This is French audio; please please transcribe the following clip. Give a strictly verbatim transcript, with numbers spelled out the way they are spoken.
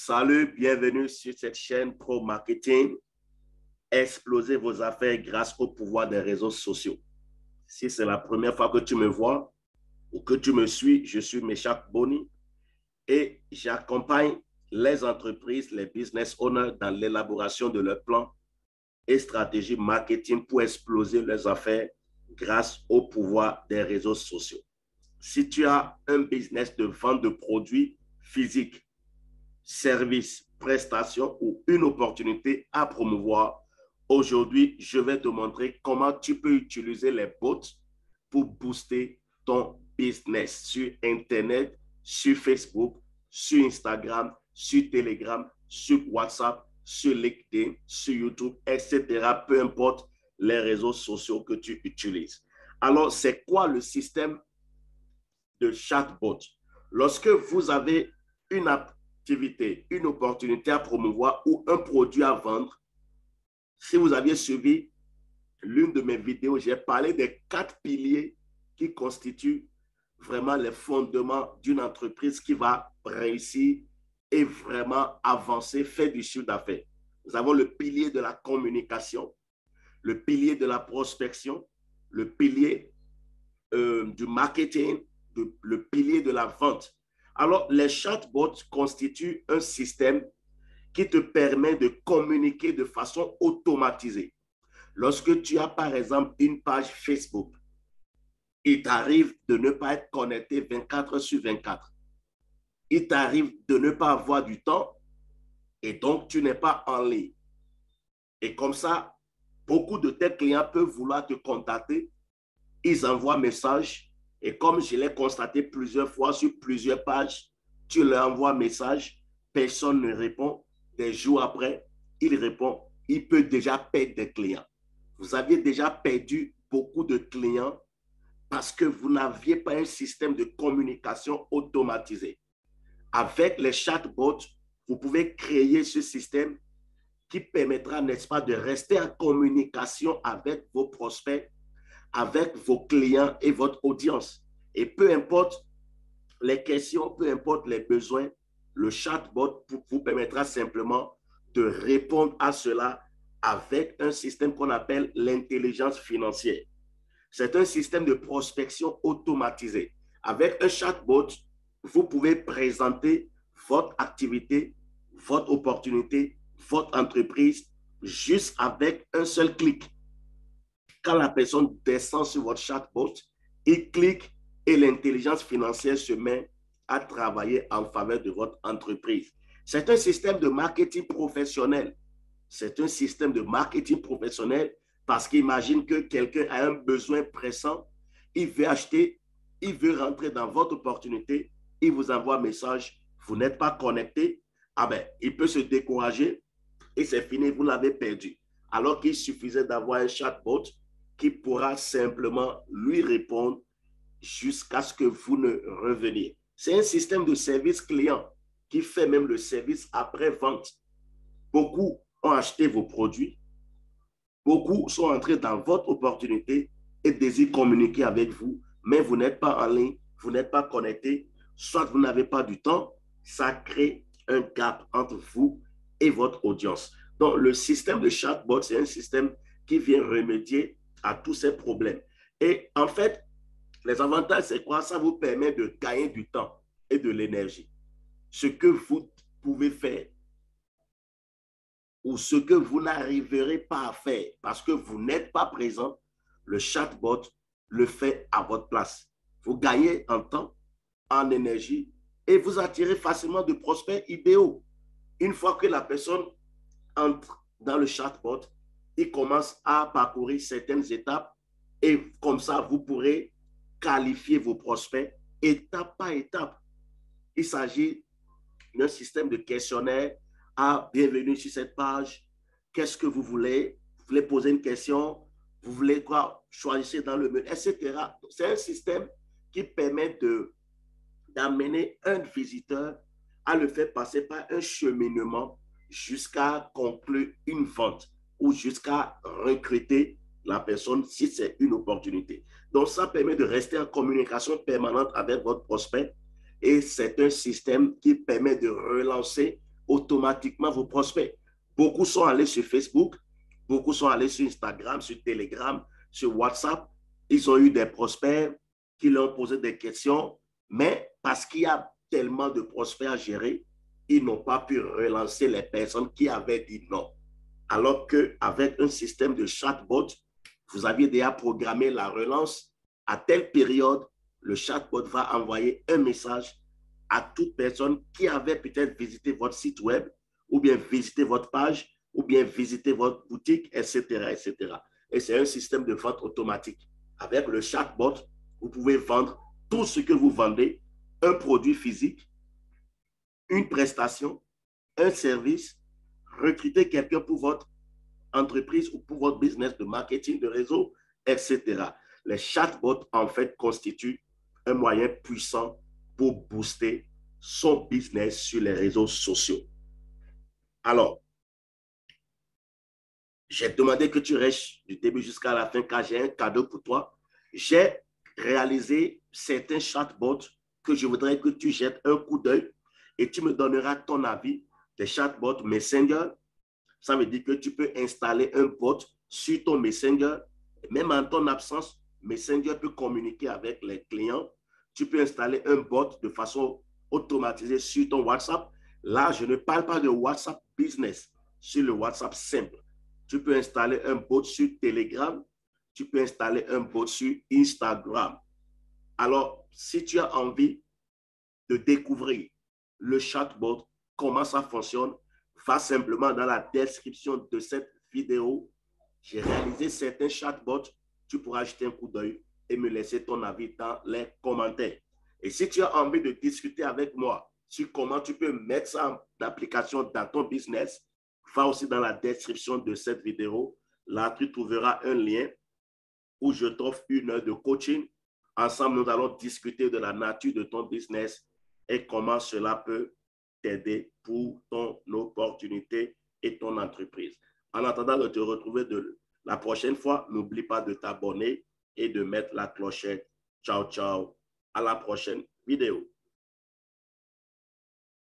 Salut, bienvenue sur cette chaîne Pro Marketing. Explosez vos affaires grâce au pouvoir des réseaux sociaux. Si c'est la première fois que tu me vois ou que tu me suis, je suis Meshach Boni et j'accompagne les entreprises, les business owners dans l'élaboration de leurs plans et stratégies marketing pour exploser leurs affaires grâce au pouvoir des réseaux sociaux. Si tu as un business de vente de produits physiques, services, prestations ou une opportunité à promouvoir, aujourd'hui, je vais te montrer comment tu peux utiliser les bots pour booster ton business sur Internet, sur Facebook, sur Instagram, sur Telegram, sur WhatsApp, sur LinkedIn, sur YouTube, et cetera. Peu importe les réseaux sociaux que tu utilises. Alors, c'est quoi le système de chatbot? Lorsque vous avez une activité, une opportunité à promouvoir ou un produit à vendre, si vous aviez suivi l'une de mes vidéos, j'ai parlé des quatre piliers qui constituent vraiment les fondements d'une entreprise qui va réussir et vraiment avancer, faire du chiffre d'affaires. Nous avons le pilier de la communication, le pilier de la prospection, le pilier euh, du marketing, de, le pilier de la vente. Alors, les chatbots constituent un système qui te permet de communiquer de façon automatisée. Lorsque tu as, par exemple, une page Facebook, il t'arrive de ne pas être connecté vingt-quatre heures sur vingt-quatre. Il t'arrive de ne pas avoir du temps et donc tu n'es pas en ligne. Et comme ça, beaucoup de tes clients peuvent vouloir te contacter. Ils envoient un message et comme je l'ai constaté plusieurs fois sur plusieurs pages, tu leur envoies un message, personne ne répond. Des jours après, il répond, il peut déjà perdre des clients. Vous aviez déjà perdu beaucoup de clients parce que vous n'aviez pas un système de communication automatisé. Avec les chatbots, vous pouvez créer ce système qui permettra, n'est-ce pas, de rester en communication avec vos prospects, avec vos clients et votre audience. Et peu importe les questions, peu importe les besoins, le chatbot vous permettra simplement de répondre à cela avec un système qu'on appelle l'intelligence financière. C'est un système de prospection automatisé. Avec un chatbot, vous pouvez présenter votre activité, votre opportunité, votre entreprise, juste avec un seul clic. Quand la personne descend sur votre chatbot, il clique et l'intelligence financière se met à travailler en faveur de votre entreprise. C'est un système de marketing professionnel. C'est un système de marketing professionnel parce qu'imagine que quelqu'un a un besoin pressant, il veut acheter, il veut rentrer dans votre opportunité, il vous envoie un message, vous n'êtes pas connecté, ah ben, il peut se décourager et c'est fini, vous l'avez perdu. Alors qu'il suffisait d'avoir un chatbot qui pourra simplement lui répondre jusqu'à ce que vous ne reveniez. C'est un système de service client qui fait même le service après-vente. Beaucoup ont acheté vos produits, beaucoup sont entrés dans votre opportunité et désirent communiquer avec vous, mais vous n'êtes pas en ligne, vous n'êtes pas connecté, soit vous n'avez pas du temps, ça crée un gap entre vous et votre audience. Donc, le système de chatbot, c'est un système qui vient remédier à tous ces problèmes. Et en fait, les avantages, c'est quoi? Ça vous permet de gagner du temps et de l'énergie. Ce que vous pouvez faire ou ce que vous n'arriverez pas à faire parce que vous n'êtes pas présent, le chatbot le fait à votre place. Vous gagnez en temps, en énergie et vous attirez facilement de prospects idéaux. Une fois que la personne entre dans le chatbot, il commence à parcourir certaines étapes et comme ça, vous pourrez qualifier vos prospects étape par étape. Il s'agit d'un système de questionnaire. Ah, bienvenue sur cette page. Qu'est-ce que vous voulez? Vous voulez poser une question? Vous voulez quoi? Choisissez dans le menu, et cetera. C'est un système qui permet de, d'amener un visiteur à le faire passer par un cheminement jusqu'à conclure une vente ou jusqu'à recruter la personne si c'est une opportunité. Donc, ça permet de rester en communication permanente avec votre prospect et c'est un système qui permet de relancer automatiquement vos prospects. Beaucoup sont allés sur Facebook, beaucoup sont allés sur Instagram, sur Telegram, sur WhatsApp. Ils ont eu des prospects qui leur ont posé des questions, mais parce qu'il y a tellement de prospects à gérer, ils n'ont pas pu relancer les personnes qui avaient dit non. Alors qu'avec un système de chatbot, vous aviez déjà programmé la relance. À telle période, le chatbot va envoyer un message à toute personne qui avait peut-être visité votre site web, ou bien visité votre page, ou bien visité votre boutique, et cetera, et cetera. Et c'est un système de vente automatique. Avec le chatbot, vous pouvez vendre tout ce que vous vendez, un produit physique, une prestation, un service, recruter quelqu'un pour votre entreprise ou pour votre business de marketing, de réseau, et cetera. Les chatbots, en fait, constituent un moyen puissant pour booster son business sur les réseaux sociaux. Alors, j'ai demandé que tu restes du début jusqu'à la fin car j'ai un cadeau pour toi. J'ai réalisé certains chatbots que je voudrais que tu jettes un coup d'œil et tu me donneras ton avis des chatbots Messenger. Ça veut dire que tu peux installer un bot sur ton Messenger. Même en ton absence, Messenger peut communiquer avec les clients. Tu peux installer un bot de façon automatisée sur ton WhatsApp. Là, je ne parle pas de WhatsApp Business, sur le WhatsApp simple. Tu peux installer un bot sur Telegram. Tu peux installer un bot sur Instagram. Alors, si tu as envie de découvrir le chatbot, comment ça fonctionne, va simplement dans la description de cette vidéo. J'ai réalisé certains chatbots. Tu pourras jeter un coup d'œil et me laisser ton avis dans les commentaires. Et si tu as envie de discuter avec moi sur comment tu peux mettre ça en application dans ton business, va aussi dans la description de cette vidéo. Là, tu trouveras un lien où je t'offre une heure de coaching. Ensemble, nous allons discuter de la nature de ton business et comment cela peut t'aider pour ton opportunité et ton entreprise. En attendant de te retrouver de la prochaine fois, n'oublie pas de t'abonner et de mettre la clochette. Ciao, ciao. À la prochaine vidéo.